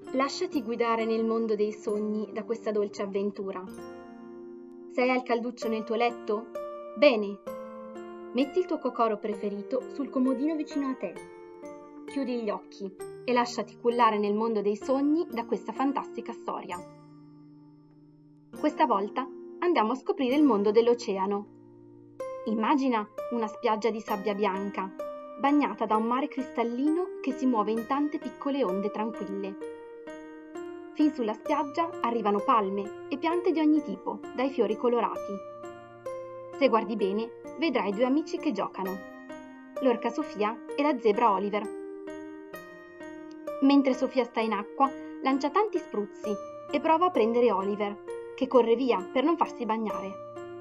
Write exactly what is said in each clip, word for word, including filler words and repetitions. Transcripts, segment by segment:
Lasciati guidare nel mondo dei sogni da questa dolce avventura. Sei al calduccio nel tuo letto? Bene! Metti il tuo cocoro preferito sul comodino vicino a te. Chiudi gli occhi e lasciati cullare nel mondo dei sogni da questa fantastica storia. Questa volta andiamo a scoprire il mondo dell'oceano. Immagina una spiaggia di sabbia bianca, bagnata da un mare cristallino che si muove in tante piccole onde tranquille. Fin sulla spiaggia arrivano palme e piante di ogni tipo, dai fiori colorati. Se guardi bene, vedrai due amici che giocano, l'orca Sofia e la zebra Oliver. Mentre Sofia sta in acqua, lancia tanti spruzzi e prova a prendere Oliver, che corre via per non farsi bagnare.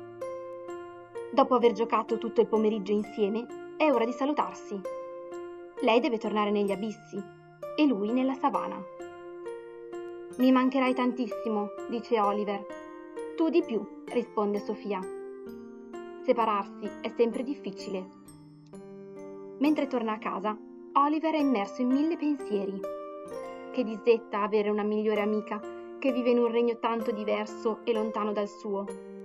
Dopo aver giocato tutto il pomeriggio insieme, è ora di salutarsi. Lei deve tornare negli abissi e lui nella savana. Mi mancherai tantissimo, dice Oliver. Tu di più, risponde Sofia. Separarsi è sempre difficile. Mentre torna a casa, Oliver è immerso in mille pensieri. Che disdetta avere una migliore amica che vive in un regno tanto diverso e lontano dal suo.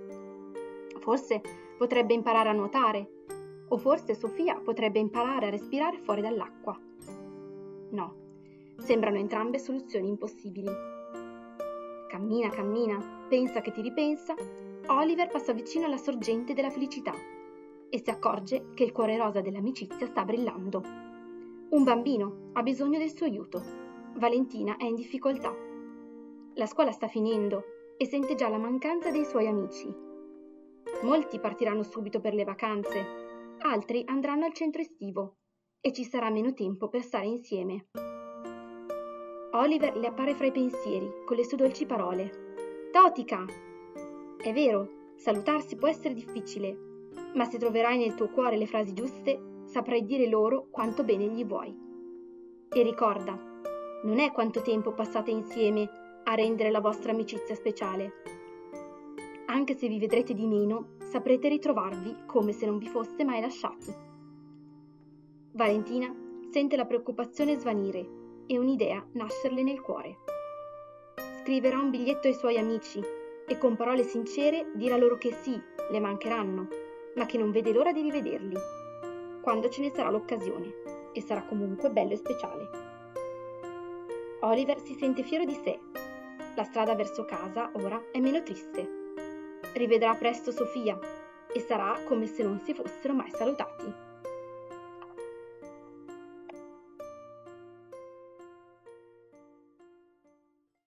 Forse potrebbe imparare a nuotare, o forse Sofia potrebbe imparare a respirare fuori dall'acqua. No, sembrano entrambe soluzioni impossibili. Cammina, cammina, pensa che ti ripensa, Oliver passa vicino alla sorgente della felicità e si accorge che il cuore rosa dell'amicizia sta brillando. Un bambino ha bisogno del suo aiuto. Valentina è in difficoltà. La scuola sta finendo e sente già la mancanza dei suoi amici. Molti partiranno subito per le vacanze, altri andranno al centro estivo e ci sarà meno tempo per stare insieme. Oliver le appare fra i pensieri con le sue dolci parole. Totica! È vero, salutarsi può essere difficile, ma se troverai nel tuo cuore le frasi giuste, saprai dire loro quanto bene gli vuoi. E ricorda, non è quanto tempo passate insieme a rendere la vostra amicizia speciale. Anche se vi vedrete di meno, saprete ritrovarvi come se non vi foste mai lasciati. Valentina sente la preoccupazione svanire e un'idea nascerle nel cuore. Scriverà un biglietto ai suoi amici e con parole sincere dirà loro che sì, le mancheranno, ma che non vede l'ora di rivederli, quando ce ne sarà l'occasione, e sarà comunque bello e speciale. Oliver si sente fiero di sé. La strada verso casa ora è meno triste. Rivedrà presto Sofia e sarà come se non si fossero mai salutati.